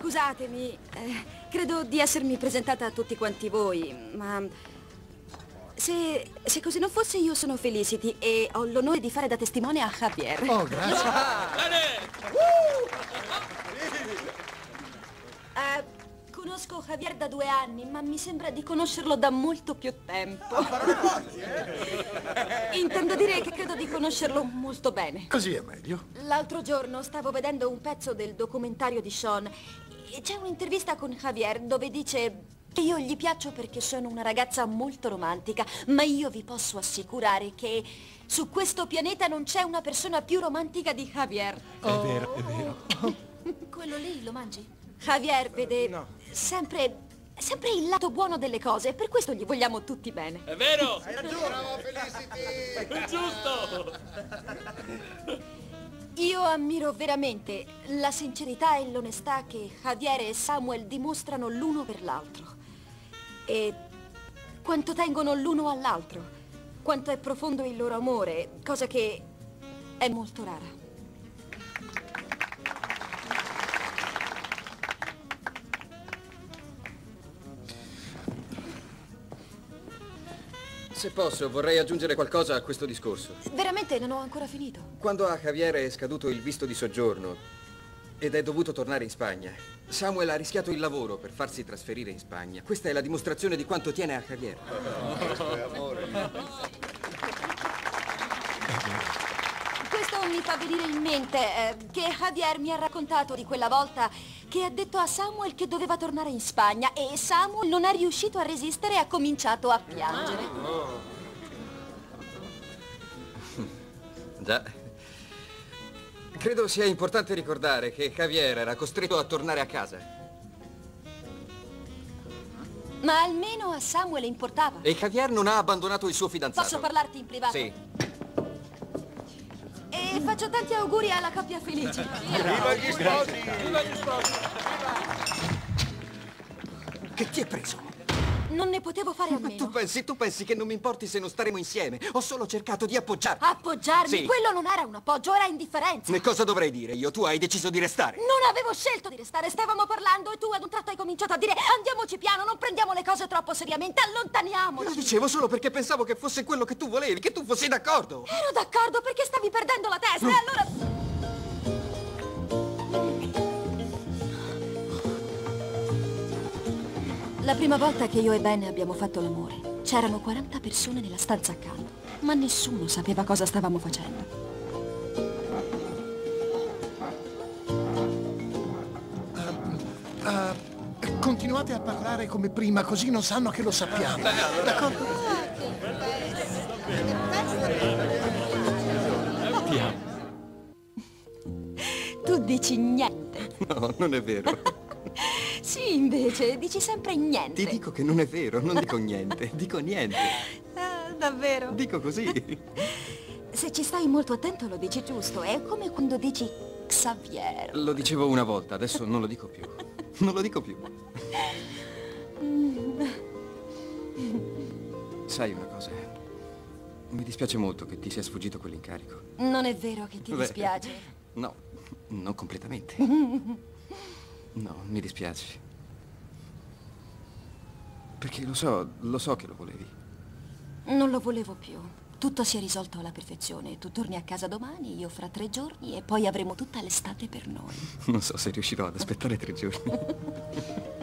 Scusatemi, credo di essermi presentata a tutti quanti voi, ma se così non fosse, io sono Felicity e ho l'onore di fare da testimone a Javier. Oh, grazie. Conosco Javier da 2 anni, ma mi sembra di conoscerlo da molto più tempo. Intendo dire che credo di conoscerlo molto bene. Così è meglio. L'altro giorno stavo vedendo un pezzo del documentario di Sean e c'è un'intervista con Javier dove dice che io gli piaccio perché sono una ragazza molto romantica, ma io vi posso assicurare che su questo pianeta non c'è una persona più romantica di Javier. È vero, è vero. Quello lì lo mangi? Javier vede sempre il lato buono delle cose e per questo gli vogliamo tutti bene. È vero! Hai ragione! Bravo, Felicity! È giusto! Io ammiro veramente la sincerità e l'onestà che Javier e Samuel dimostrano l'uno per l'altro. E quanto tengono l'uno all'altro, quanto è profondo il loro amore, cosa che è molto rara. Se posso, vorrei aggiungere qualcosa a questo discorso. Veramente non ho ancora finito. Quando a Javier è scaduto il visto di soggiorno ed è dovuto tornare in Spagna, Samuel ha rischiato il lavoro per farsi trasferire in Spagna. Questa è la dimostrazione di quanto tiene a Javier. Questo mi fa venire in mente che Javier mi ha raccontato di quella volta che ha detto a Samuel che doveva tornare in Spagna e Samuel non è riuscito a resistere e ha cominciato a piangere. Già. Credo sia importante ricordare che Javier era costretto a tornare a casa. Ma almeno a Samuel importava. E Javier non ha abbandonato il suo fidanzato. Posso parlarti in privato? Sì. E faccio tanti auguri alla coppia felice. Viva gli sposi! Viva gli sposi! Che ti è preso? Non ne potevo fare a meno. Tu pensi che non mi importi se non staremo insieme? Ho solo cercato di appoggiarti. Appoggiarmi? Sì. Quello non era un appoggio, era indifferenza. E cosa dovrei dire io? Tu hai deciso di restare. Non avevo scelto di restare, stavamo parlando e tu ad un tratto hai cominciato a dire andiamoci piano, non prendiamo le cose troppo seriamente, allontaniamoci. Lo dicevo solo perché pensavo che fosse quello che tu volevi, che tu fossi d'accordo. Ero d'accordo perché stavi perdendo la testa e allora... La prima volta che io e Ben abbiamo fatto l'amore, c'erano 40 persone nella stanza accanto, ma nessuno sapeva cosa stavamo facendo. Continuate a parlare come prima, così non sanno che lo sappiamo. D'accordo? Ti amo. Tu dici niente. No, non è vero. Sì, invece, dici sempre niente. Ti dico che non è vero, non dico niente. Dico niente. Ah, davvero? Dico così. Se ci stai molto attento lo dici giusto. È come quando dici Xavier. Lo dicevo una volta, adesso non lo dico più. Non lo dico più. Sai una cosa? Mi dispiace molto che ti sia sfuggito quell'incarico. Non è vero che ti Beh, dispiace? No, non completamente. No, mi dispiace. Perché lo so che lo volevi. Non lo volevo più. Tutto si è risolto alla perfezione. Tu torni a casa domani, io fra 3 giorni e poi avremo tutta l'estate per noi. Non so se riuscirò ad aspettare 3 giorni.